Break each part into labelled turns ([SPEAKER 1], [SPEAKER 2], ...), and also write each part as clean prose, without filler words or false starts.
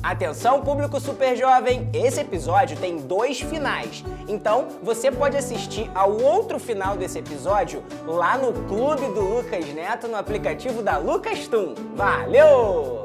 [SPEAKER 1] Atenção, público super jovem, esse episódio tem 2 finais. Então, você pode assistir ao outro final desse episódio lá no Clube do Lucas Neto, no aplicativo da Lucastum. Valeu!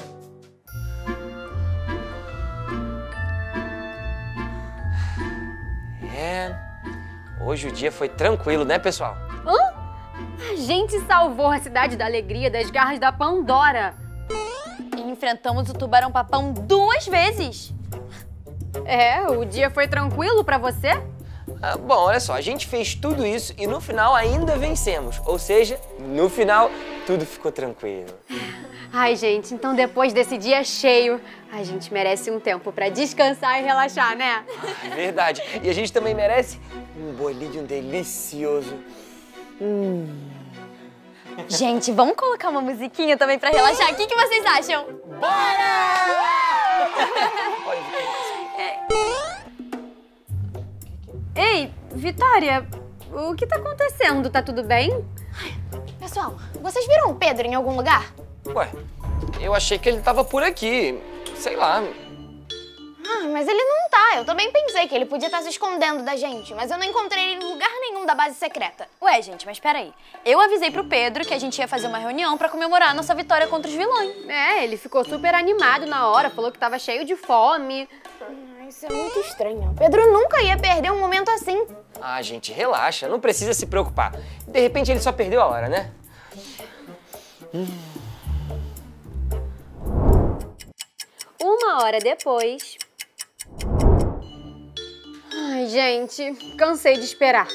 [SPEAKER 2] Hoje o dia foi tranquilo, né, pessoal?
[SPEAKER 3] A gente salvou a Cidade da Alegria das garras da Pandora.
[SPEAKER 4] E enfrentamos o tubarão-papão 2 vezes.
[SPEAKER 3] O dia foi tranquilo pra você?
[SPEAKER 2] Bom, olha só, a gente fez tudo isso e no final ainda vencemos. Ou seja, no final tudo ficou tranquilo.
[SPEAKER 3] Ai, gente, então depois desse dia cheio, a gente merece um tempo pra descansar e relaxar, né?
[SPEAKER 2] É verdade. E a gente também merece um bolinho delicioso.
[SPEAKER 4] Gente, vamos colocar uma musiquinha também pra relaxar? O que vocês acham?
[SPEAKER 2] Bora!
[SPEAKER 3] Ei, Vitória, o que tá acontecendo? Tá tudo bem?
[SPEAKER 5] Pessoal, vocês viram o Pedro em algum lugar?
[SPEAKER 2] Ué, eu achei que ele tava por aqui. Sei lá.
[SPEAKER 5] Mas ele não tá. Eu também pensei que ele podia estar se escondendo da gente, mas eu não encontrei ele em lugar nenhum da base secreta.
[SPEAKER 4] Ué, gente, mas peraí. Eu avisei pro Pedro que a gente ia fazer uma reunião pra comemorar a nossa vitória contra os vilões.
[SPEAKER 3] Ele ficou super animado na hora, falou que tava cheio de fome.
[SPEAKER 5] Isso é muito estranho. Pedro nunca ia perder um momento assim.
[SPEAKER 2] Gente, relaxa, não precisa se preocupar. De repente ele só perdeu a hora, né?
[SPEAKER 3] 1 hora depois... Ai, gente, cansei de esperar.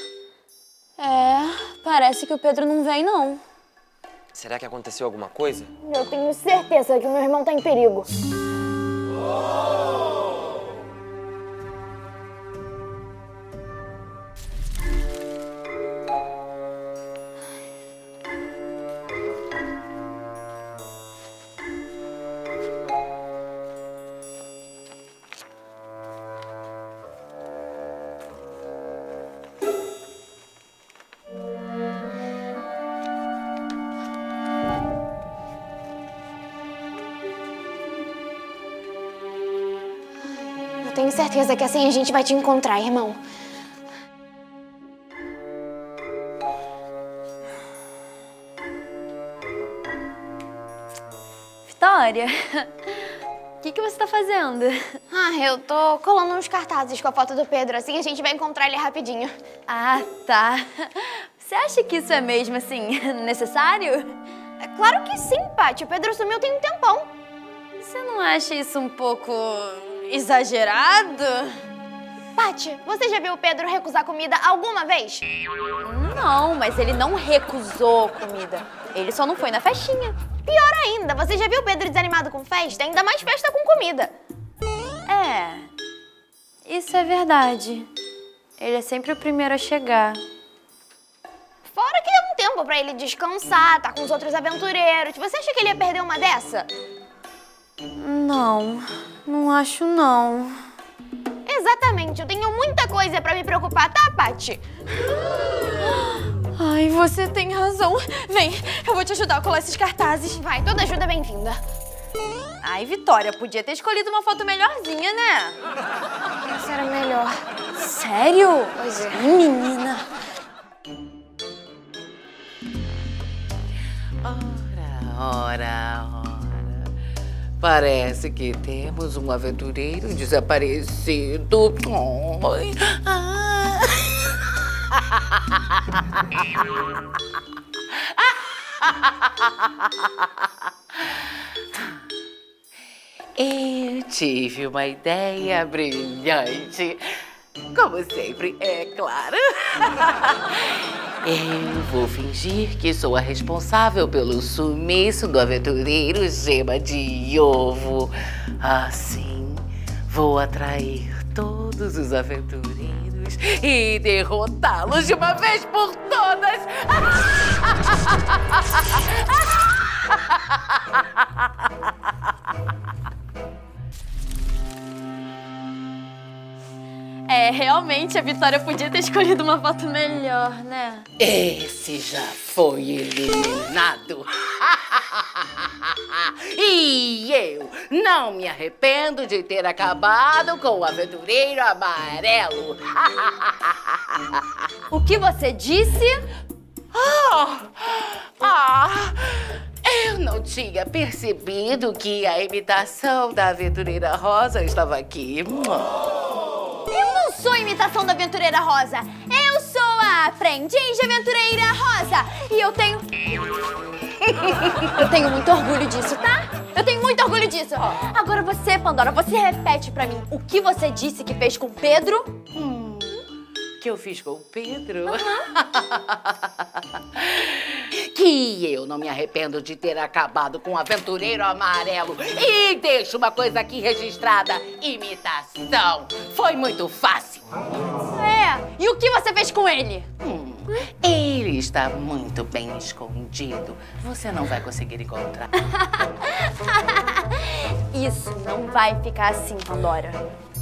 [SPEAKER 4] Parece que o Pedro não vem, não.
[SPEAKER 2] Será que aconteceu alguma coisa?
[SPEAKER 5] Eu tenho certeza que meu irmão tá em perigo. Eu tenho certeza que assim a gente vai te encontrar, irmão.
[SPEAKER 4] Vitória, o que você tá fazendo?
[SPEAKER 5] Eu tô colando uns cartazes com a foto do Pedro, assim a gente vai encontrar ele rapidinho.
[SPEAKER 4] Tá. Você acha que isso é mesmo, assim, necessário?
[SPEAKER 5] É claro que sim, Paty. O Pedro sumiu tem um tempão.
[SPEAKER 4] Você não acha isso um pouco exagerado?
[SPEAKER 5] Paty, você já viu o Pedro recusar comida alguma vez?
[SPEAKER 4] Não, mas ele não recusou comida. Ele só não foi na festinha.
[SPEAKER 5] Pior ainda, você já viu o Pedro desanimado com festa? Ainda mais festa com comida.
[SPEAKER 4] Isso é verdade. Ele é sempre o primeiro a chegar.
[SPEAKER 5] Fora que é um tempo pra ele descansar, tá com os outros aventureiros. Você acha que ele ia perder uma dessa?
[SPEAKER 4] Não acho não.
[SPEAKER 5] Exatamente, eu tenho muita coisa pra me preocupar, tá, Paty?
[SPEAKER 4] Ai, você tem razão. Vem, eu vou te ajudar a colar esses cartazes.
[SPEAKER 5] Vai, toda ajuda é bem-vinda.
[SPEAKER 4] Ai, Vitória, podia ter escolhido uma foto melhorzinha, né?
[SPEAKER 5] Essa era melhor.
[SPEAKER 4] Sério?
[SPEAKER 5] Pois é.
[SPEAKER 4] Menina.
[SPEAKER 6] Ora. Parece que temos um aventureiro desaparecido. Ai. Eu tive uma ideia brilhante. Como sempre, é claro. Eu vou fingir que sou a responsável pelo sumiço do aventureiro Gema de Ovo. Assim, vou atrair todos os aventureiros e derrotá-los de uma vez por todas.
[SPEAKER 4] Realmente a Vitória podia ter escolhido uma foto melhor, né?
[SPEAKER 6] Esse já foi eliminado. E eu não me arrependo de ter acabado com o aventureiro amarelo.
[SPEAKER 4] O que você disse?
[SPEAKER 6] Eu não tinha percebido que a imitação da aventureira rosa estava aqui.
[SPEAKER 5] Eu não sou a imitação da aventureira rosa. Eu sou a aprendiz de aventureira rosa. E eu tenho... Eu tenho muito orgulho disso, tá? Eu tenho muito orgulho disso. Agora você, Pandora, você repete pra mim o que você disse que fez com o Pedro?
[SPEAKER 6] Que eu fiz com o Pedro? Que eu não me arrependo de ter acabado com o aventureiro amarelo. E deixo uma coisa aqui registrada. Imitação. Foi muito fácil.
[SPEAKER 4] E o que você fez com ele?
[SPEAKER 6] Ele está muito bem escondido. Você não vai conseguir encontrar.
[SPEAKER 4] Isso não vai ficar assim, Pandora.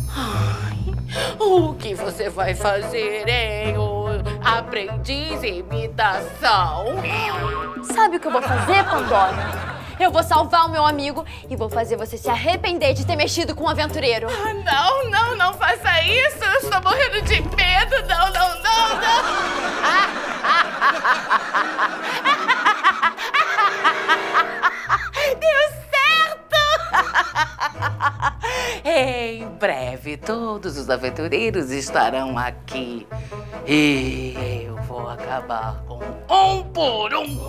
[SPEAKER 6] O que você vai fazer, hein, ô aprendiz em imitação?
[SPEAKER 4] Sabe o que eu vou fazer, Pandora? Eu vou salvar o meu amigo e vou fazer você se arrepender de ter mexido com o aventureiro.
[SPEAKER 6] Não faça isso. Eu estou morrendo de medo. Não. Deu certo! Em breve, todos os aventureiros estarão aqui. E eu vou acabar com um por um.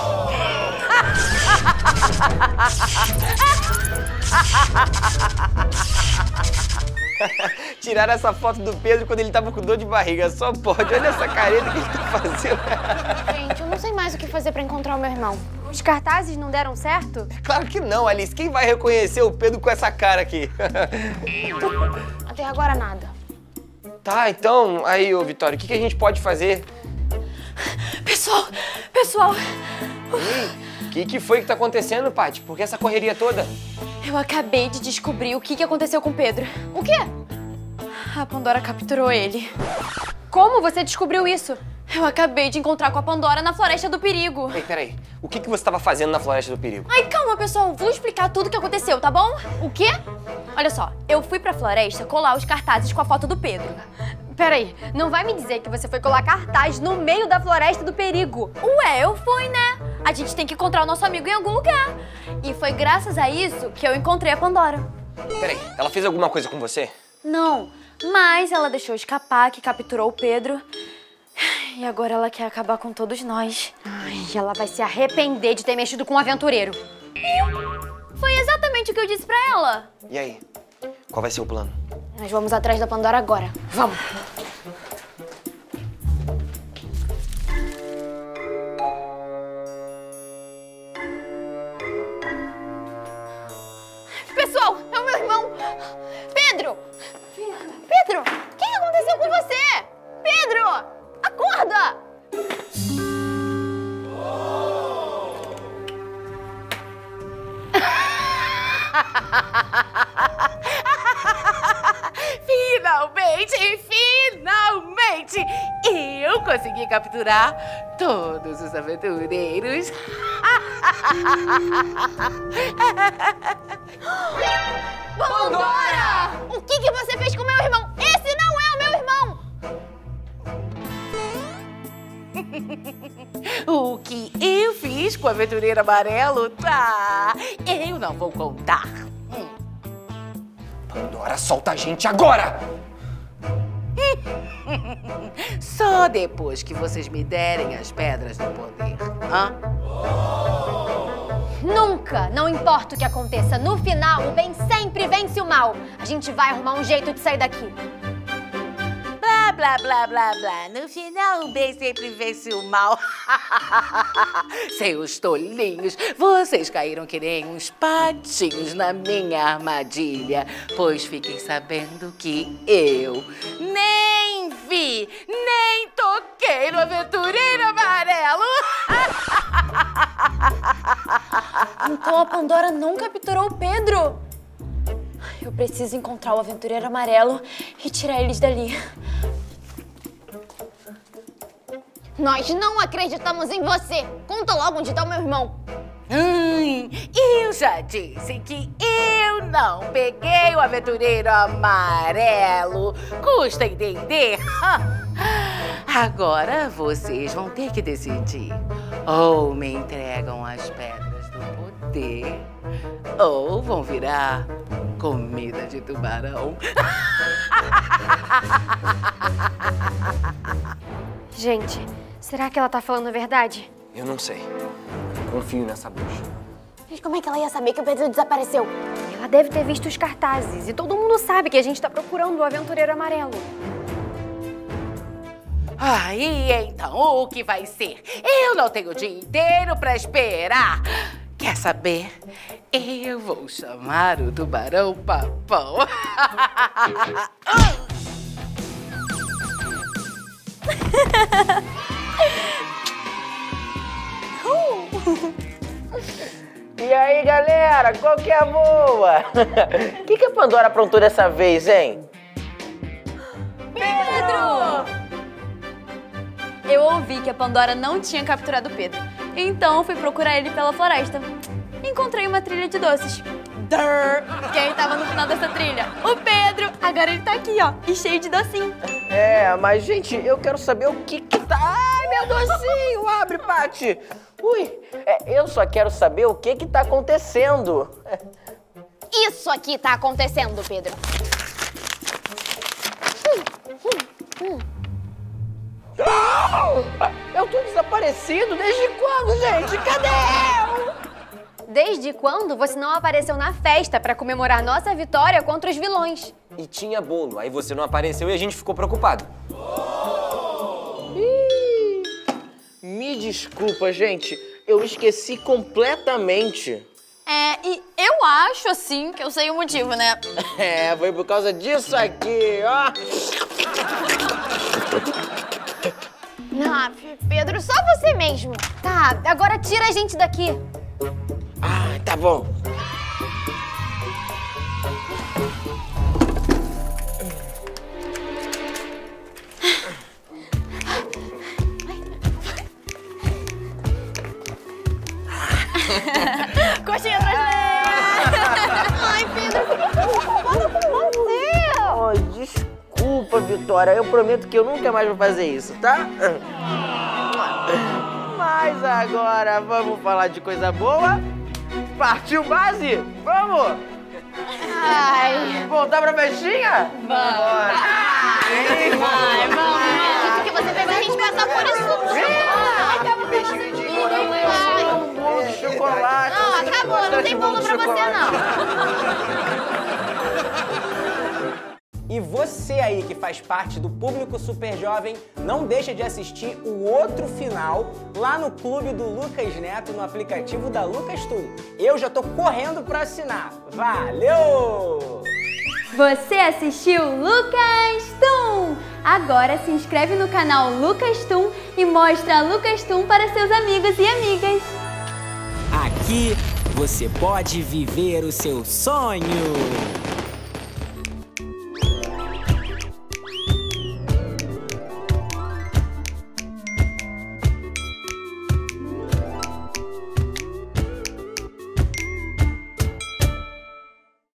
[SPEAKER 2] Tiraram essa foto do Pedro quando ele tava com dor de barriga. Só pode. Olha essa careta que ele tá fazendo.
[SPEAKER 5] Gente, eu não sei mais o que fazer pra encontrar o meu irmão.
[SPEAKER 3] Os cartazes não deram certo?
[SPEAKER 2] Claro que não, Alice. Quem vai reconhecer o Pedro com essa cara aqui?
[SPEAKER 5] Até agora nada.
[SPEAKER 2] Tá, então, aí, ô Vitória, o que a gente pode fazer?
[SPEAKER 4] Pessoal,
[SPEAKER 2] O que foi que tá acontecendo, Paty? Por que essa correria toda?
[SPEAKER 4] eu acabei de descobrir o que aconteceu com o Pedro.
[SPEAKER 5] O quê?
[SPEAKER 4] A Pandora capturou ele.
[SPEAKER 3] Como você descobriu isso?
[SPEAKER 4] Eu acabei de encontrar com a Pandora na Floresta do Perigo.
[SPEAKER 2] Ei, peraí. O que você tava fazendo na Floresta do Perigo?
[SPEAKER 4] Ai, calma, pessoal. Vou explicar tudo o que aconteceu, tá bom?
[SPEAKER 5] O quê?
[SPEAKER 4] Olha só, eu fui pra floresta colar os cartazes com a foto do Pedro.
[SPEAKER 3] Peraí, não vai me dizer que você foi colar cartaz no meio da Floresta do Perigo.
[SPEAKER 4] Ué, eu fui, né? A gente tem que encontrar o nosso amigo em algum lugar. E foi graças a isso que eu encontrei a Pandora.
[SPEAKER 2] Peraí, ela fez alguma coisa com você?
[SPEAKER 4] Não, mas ela deixou escapar que capturou o Pedro. E agora ela quer acabar com todos nós.
[SPEAKER 3] Ai, ela vai se arrepender de ter mexido com um aventureiro.
[SPEAKER 4] Foi exatamente o que eu disse pra ela.
[SPEAKER 2] E aí? Qual vai ser o plano?
[SPEAKER 5] Nós vamos atrás da Pandora agora. Vamos. Pessoal, é o meu irmão. Pedro! Pedro, o que aconteceu com você? Pedro, acorda!
[SPEAKER 6] Finalmente! Eu consegui capturar todos os aventureiros.
[SPEAKER 5] Pandora! O que você fez com o meu irmão? Esse não é o meu irmão!
[SPEAKER 6] O que eu fiz com o aventureiro amarelo, tá? Eu não vou contar.
[SPEAKER 2] Pandora, solta a gente agora!
[SPEAKER 6] Só depois que vocês me derem as pedras do poder. Hã?
[SPEAKER 3] Nunca, não importa o que aconteça, no final o bem sempre vence o mal. A gente vai arrumar um jeito de sair daqui.
[SPEAKER 6] Blá, blá, blá, blá, blá. No final, o bem sempre vence o mal. Seus tolinhos, vocês caíram que nem uns patinhos na minha armadilha. Pois fiquem sabendo que eu nem vi, nem toquei no aventureiro amarelo.
[SPEAKER 4] Então a Pandora não capturou o Pedro. Eu preciso encontrar o aventureiro amarelo e tirar eles dali.
[SPEAKER 5] Nós não acreditamos em você. Conta logo onde está o meu irmão.
[SPEAKER 6] Sim, eu já disse que eu não peguei o aventureiro amarelo. Custa entender? Agora vocês vão ter que decidir. Ou me entregam as pedras do poder, ou vão virar comida de tubarão.
[SPEAKER 3] Gente, será que ela tá falando a verdade?
[SPEAKER 2] Eu não sei. Confio nessa bruxa.
[SPEAKER 5] Mas como é que ela ia saber que o Pedro desapareceu?
[SPEAKER 3] Ela deve ter visto os cartazes e todo mundo sabe que a gente tá procurando o aventureiro amarelo.
[SPEAKER 6] E então o que vai ser? Eu não tenho o dia inteiro pra esperar. Quer saber? Eu vou chamar o tubarão papão.
[SPEAKER 7] E aí, galera, qual que é a boa? O que a Pandora aprontou dessa vez, hein?
[SPEAKER 4] Pedro! Eu ouvi que a Pandora não tinha capturado o Pedro. Então fui procurar ele pela floresta. Encontrei uma trilha de doces. Quem tava no final dessa trilha? O Pedro! Agora ele tá aqui, ó, e cheio de docinho.
[SPEAKER 7] Mas, gente, eu quero saber o que tá... Ai, meu docinho! Abre, Pati! Ui, eu só quero saber o que tá acontecendo.
[SPEAKER 5] Isso aqui tá acontecendo, Pedro.
[SPEAKER 7] Eu tô desaparecido desde quando, gente? Cadê eu?
[SPEAKER 3] Desde quando você não apareceu na festa pra comemorar nossa vitória contra os vilões?
[SPEAKER 2] E tinha bolo, aí você não apareceu e a gente ficou preocupado.
[SPEAKER 7] Me desculpa, gente. Eu esqueci completamente.
[SPEAKER 4] E eu acho, assim, que eu sei o motivo, né?
[SPEAKER 7] Foi por causa disso aqui, ó.
[SPEAKER 5] Não, Pedro, só você mesmo.
[SPEAKER 3] Tá, agora tira a gente daqui.
[SPEAKER 7] Tá bom.
[SPEAKER 4] Coxinha atrás de mim!
[SPEAKER 5] Ai, Pedro, eu fiquei preocupada com você.
[SPEAKER 7] Desculpa, Vitória. Eu prometo que eu nunca mais vou fazer isso, tá? Mas agora vamos falar de coisa boa? Partiu base? Vamos! Voltar pra festinha?
[SPEAKER 5] Vamos. Isso que você fez a gente passar por isso tudo.
[SPEAKER 7] Beijinho de morango, um bolo de chocolate.
[SPEAKER 5] Não, acabou, não tem bolo pra você, não.
[SPEAKER 1] E você aí que faz parte do público super jovem, não deixa de assistir o outro final lá no clube do Lucas Neto, no aplicativo da Lucastum. Eu já tô correndo pra assinar. Valeu!
[SPEAKER 4] Você assistiu Lucastum! Agora se inscreve no canal Lucastum e mostra a Lucastum para seus amigos e amigas.
[SPEAKER 8] Aqui você pode viver o seu sonho.